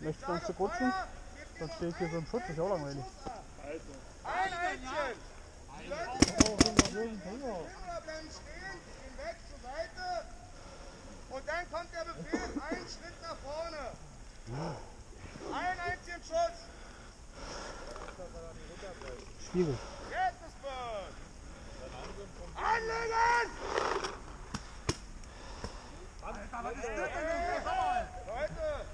Möchtest du uns zu putzen? Dann stehe ich hier so im Schutz, ist auch langweilig. Ein Einchen! Oh, Bleiben stehen, gehen weg zur Seite. Und dann kommt der Befehl, einen Schritt nach vorne. Ein einzigen Schuss. Schwierig. Jetzt ist Bird. Anlegen! Alter, was ist das denn? Leute!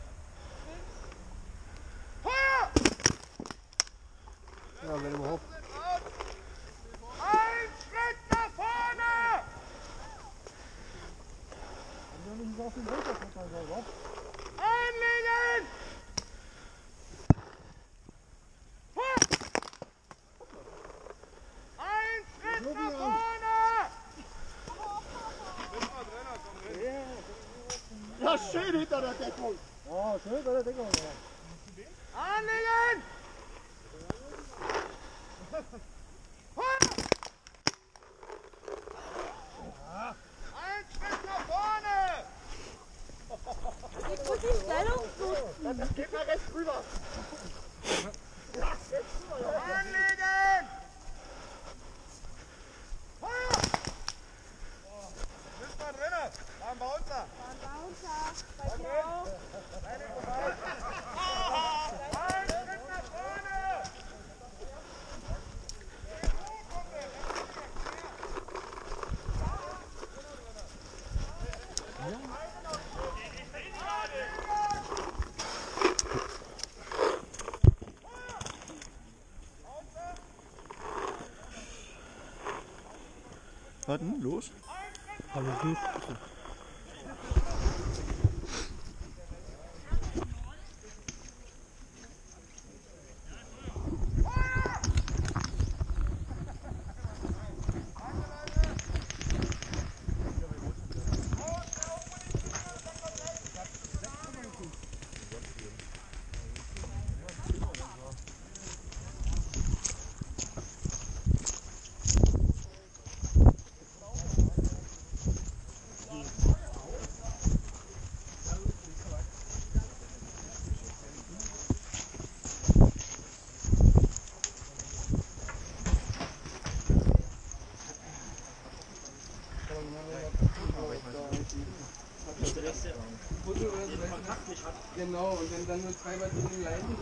Feuer! Ja, wenn überhaupt. Ein Schritt nach vorne! Wir müssen so auf den Motor gucken, oder? Einlegen! Ein Schritt nach vorne! Ja, schön hinter der Deckung. Ja, schön bei der Deckung. Ja. Anlegen! Ein Schritt nach vorne! Ich muss die Stellung suchen. Geht mal rechts rüber. Anlegen! Feuer! Bist mal drinne! War ein Bouncer! Bei dir auch. Ein Schritt nach vorne! Was denn? Los? Alles gut. Genau, und wenn dann nur 2 Batterien leiden,